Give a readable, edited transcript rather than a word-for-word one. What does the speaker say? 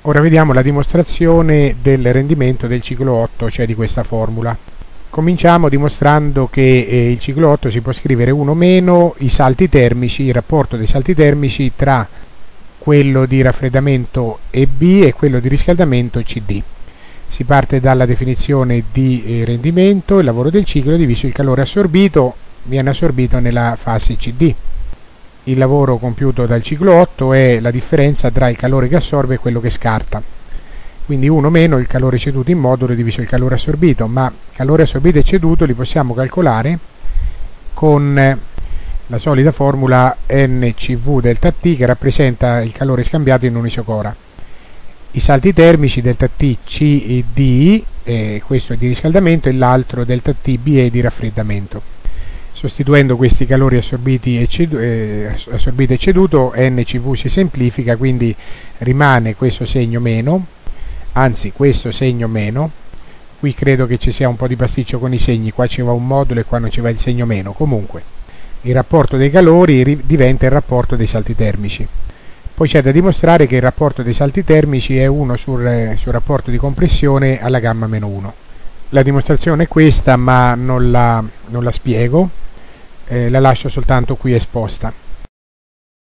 Ora vediamo la dimostrazione del rendimento del ciclo 8, cioè di questa formula. Cominciamo dimostrando che il ciclo 8 si può scrivere 1 meno i salti termici, il rapporto dei salti termici tra quello di raffreddamento EB e quello di riscaldamento CD. Si parte dalla definizione di rendimento, il lavoro del ciclo diviso il calore assorbito viene assorbito nella fase CD. Il lavoro compiuto dal ciclo 8 è la differenza tra il calore che assorbe e quello che scarta. Quindi 1 meno il calore ceduto in modulo diviso il calore assorbito, ma calore assorbito e ceduto li possiamo calcolare con la solita formula NCV delta T, che rappresenta il calore scambiato in un'isocora. I salti termici delta T C e D, questo è di riscaldamento, e l'altro delta T B è di raffreddamento. Sostituendo questi calori assorbiti e ceduto, NCV si semplifica, quindi rimane questo segno meno, anzi questo segno meno. Qui credo che ci sia un po' di pasticcio con i segni, qua ci va un modulo e qua non ci va il segno meno. Comunque il rapporto dei calori diventa il rapporto dei salti termici. Poi c'è da dimostrare che il rapporto dei salti termici è 1 sul rapporto di compressione alla gamma meno 1. La dimostrazione è questa, ma non la spiego. La lascio soltanto qui esposta.